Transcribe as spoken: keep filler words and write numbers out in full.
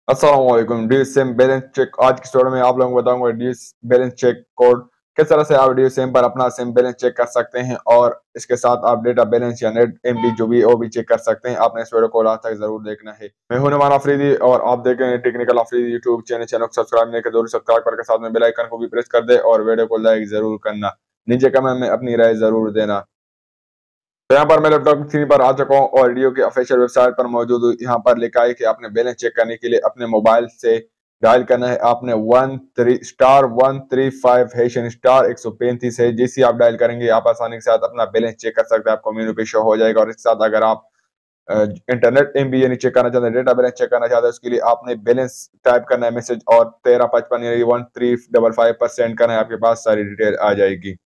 अस्सलामुअलैकुम D SIM balance check. आज की स्टोरी में आप लोगों को बताऊंगा डी बैलेंस चेक कोड किस तरह से आप डी सिम पर अपना सिम बैलेंस चेक कर सकते हैं और इसके साथ आप डेटा बैलेंस या नेट एमबी जो भी वो भी चेक कर सकते हैं। आपने इस वीडियो को लास्ट तक जरूर देखना है। मैं हूं नुमान अफरीदी और आप देख रहे हैं technical Afridi YouTube channel. Channel को सब्सक्राइब नहीं कर जरूर सब्सक्राइब करके साथ में बेल आइकन को भी प्रेस कर दे और वीडियो को लाइक जरूर करना। नीचे कमेंट में अपनी राय जरूर देना। तो यहाँ पर मैं लैपटॉप की स्क्रीन पर आ चुका हूँ और रियो की ऑफिशियल वेबसाइट पर मौजूद हूँ। यहाँ पर लिखा है कि आपने बैलेंस चेक करने के लिए अपने मोबाइल से डायल करना है। आपने one three star one three five हैशन स्टार एक सौ पैंतीस है। जैसे आप डायल करेंगे आप आसानी के साथ अपना बैलेंस चेक कर सकते हैं। आपको मेनू पे शो हो जाएगा और इसके साथ अगर आप इंटरनेट एम बी यानी चेक करना चाहते हैं, डेटा बैलेंस चेक करना चाहते हैं, उसके लिए आपने बैलेंस टाइप करना है मैसेज और तेरह पचपन यानी वन थ्री डबल फाइव पर सेंड करना है। आपके पास सारी डिटेल आ जाएगी।